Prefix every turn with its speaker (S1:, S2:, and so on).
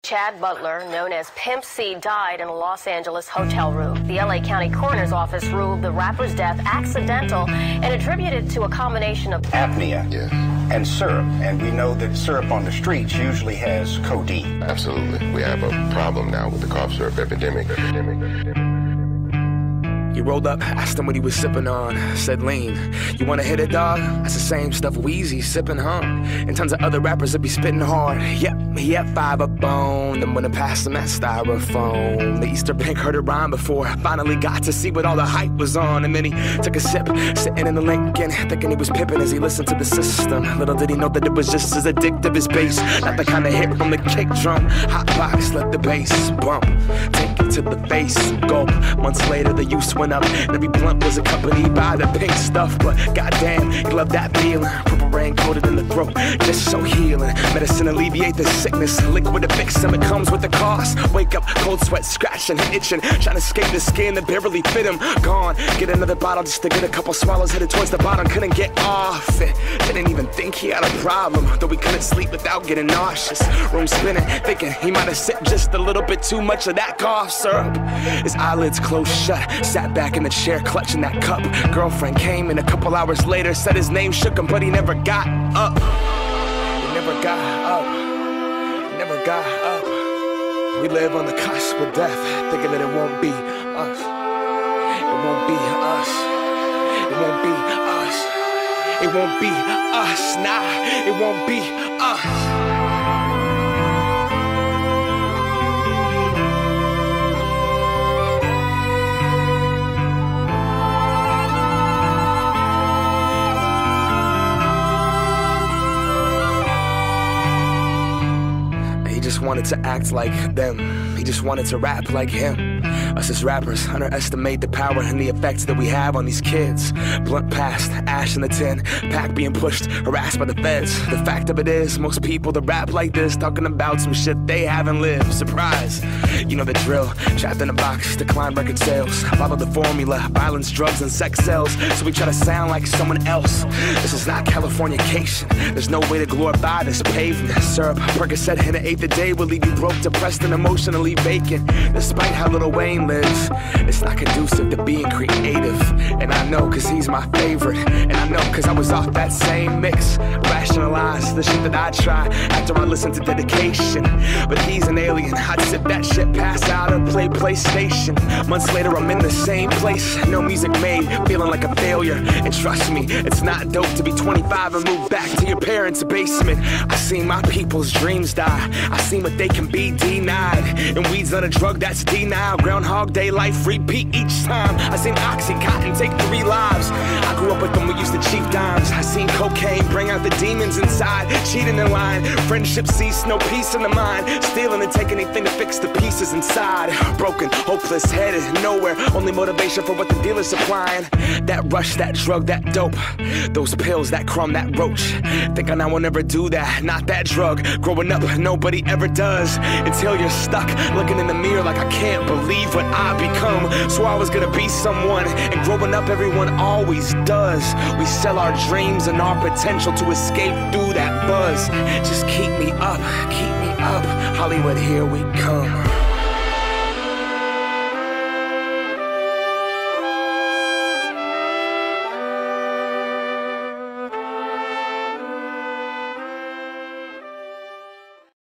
S1: Chad Butler, known as Pimp C, died in a Los Angeles hotel room. The LA County Coroner's Office ruled the rapper's death accidental and attributed to a combination of apnea and syrup. And we know that syrup on the streets usually has codeine.
S2: Absolutely. We have a problem now with the cough syrup epidemic.
S3: He rolled up, asked him what he was sipping on. Said, lean. You wanna hit it, dog? That's the same stuff Weezy's sipping, huh? And tons of other rappers that be spitting hard. Yep, he had 5 up on them when I passed him that styrofoam. The Easter Pink heard it rhyme before I finally got to see what all the hype was on. And then he took a sip, sitting in the Lincoln, thinking he was pippin' as he listened to the system. Little did he know that it was just as addictive as bass. Not the kind of hit from the kick drum. Hot box, let the bass bump. Take it to the face, gulp. Months later, the use went up. And every blunt was accompanied by the pink stuff. But goddamn, he loved that feeling. Purple rain coated in the throat, just so healing. Medicine alleviate the sickness. Liquid to fix him, it comes with the cost. Wake up, cold sweat, scratching, itching. Trying to escape the skin that barely fit him. Gone, get another bottle just to get a couple swallows. Headed towards the bottom, couldn't get off it. Didn't even think he had a problem. Though he couldn't sleep without getting nauseous. Room spinning, thinking he might have sipped just a little bit too much of that cough syrup. His eyelids closed shut, sat back in the chair clutching that cup. Girlfriend came in a couple hours later, said his name shook him, but he never got up. He never got up. He never got up. We live on the cusp of death, thinking that it won't be us. It won't be us. It won't be us. It won't be us. Nah, it won't be us. Wanted to act like them. He just wanted to rap like him. Us as rappers underestimate the power and the effects that we have on these kids. Blunt past, ash in the tin, pack being pushed, harassed by the feds. The fact of it is, most people that rap like this talking about some shit they haven't lived. Surprise, you know the drill. Trapped in a box, decline record sales. Follow the formula, violence, drugs, and sex sells. So we try to sound like someone else. This is not Californication. There's no way to glorify this pavement. Syrup, Percocet, and an eighth a day will leave you broke, depressed, and emotionally vacant. Despite how Lil Wayne lives, it's not conducive to being creative. And I know cause he's my favorite. And I know cause I was off that same mix. Rationalize the shit that I try after I listen to Dedication. But he's an alien, I'd sip that shit, pass out, and play PlayStation. Months later I'm in the same place, no music made, feeling like a failure. And trust me, it's not dope to be 25 and move back to your parents' basement. I seen my people's dreams die, I seen what they can be denied. And weed's not a drug, that's denial. Groundhog Day life, repeat each time. I seen Oxycontin take 3 lives. I grew up with them, we used to cheap dimes. I seen cocaine bring out the demons inside. Cheating in line, friendship cease, no peace in the mind. Stealing and taking anything to fix the pieces inside. Broken, hopeless, headed nowhere. Only motivation for what the dealer's supplying. That rush, that drug, that dope. Those pills, that crumb, that roach. Think I will never do that, not that drug. Growing up, nobody ever does. Until you're stuck, looking in the mirror like I can't believe what I become. Swore I was gonna be someone, and growing up everyone always does. We sell our dreams and our potential to escape through that buzz. Just keep me up, Hollywood, here we come.